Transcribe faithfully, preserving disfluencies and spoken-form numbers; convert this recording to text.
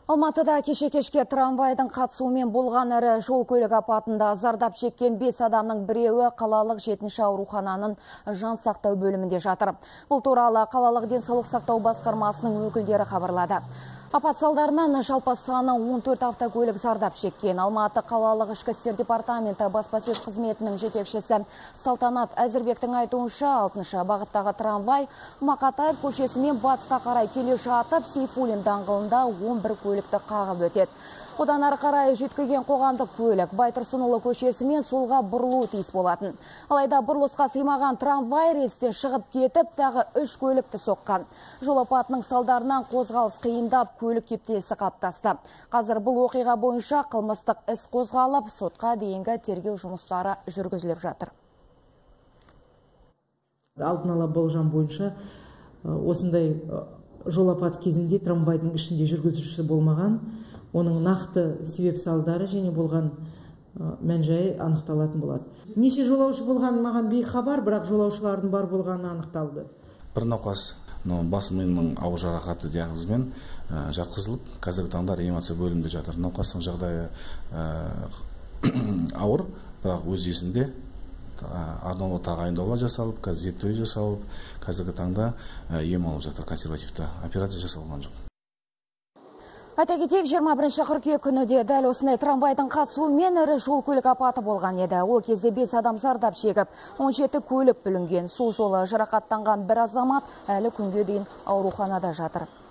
Алматыда кеше-кешке трамвайдың қатысуымен болған ірі жол көлік апатында зардап шеккен бес адамның біреуі қалалық жетінші аурухананың жан сақтау бөлімінде жатыр. Бұл туралы қалалық денсаулық сақтау басқармасының өкілдері хабарлады. Апат салдарынан жалпы саны он төрт автокөлік зардап шеккен. Алматы қалалық ішкі істер департаменті баспасөз қызметінің жетекшісі Салтанат Әзірбектің айтуынша алтыншы бағыттағы трамвай Мақатаев көшесімен батысқа қарай келе жатып, Сейфуллин даңғылында он бір көлікті қағып өтеді. Одан ары қарай жеткіген қоғамдық көлік Байтұрсынұлы көшесімен солға бұрылуы тиіс болатын. Алайда бұрылысқа сыймаған трамвай рельстен шығып кетіп, тағы үш көлікті соққан. Жол апатының салдарынан қозғалыс қиындап, көлік кептелісі қалыптасты. Қазір бұл оқиға бойынша қылмыстық іс қозғалып, сотқа дейінгі тергеу жұмыстары жүргізіліп жатыр. Алдын ала болжам бойынша осындай жол апаты кезінде трамвайдың ішінде жүргізушісі болмаған, оның нақты себеп салдары және болған мән-жайы анықталатын болады. Неше жолаушы болған маған бейхабар, бірақ жолаушылардың бар болғаны анықталды. Бір науқас бас миының ауыр жарақаты диагнозымен жатқызылып, қазіргі таңда реанимация бөлімінде жатыр. Науқастың жағдайы ауыр, бірақ өз есінде арнаулы тағайындауға жасалып, қазір зерттеу жасалып, қазіргі таңда ем алып жатыр, консервативті операция жасалған жоқ. Айта кетейік, жиырма бірінші қыркүйек күні де дәл осындай трамвайдың қатысуымен ірі жол көлік апаты болған еді. Ол кезде бес адам зардап шегіп, он жеті көлік бүлінген. Сол жолы жарақаттанған бір азамат әлі күнге дейін ауруханада жатыр.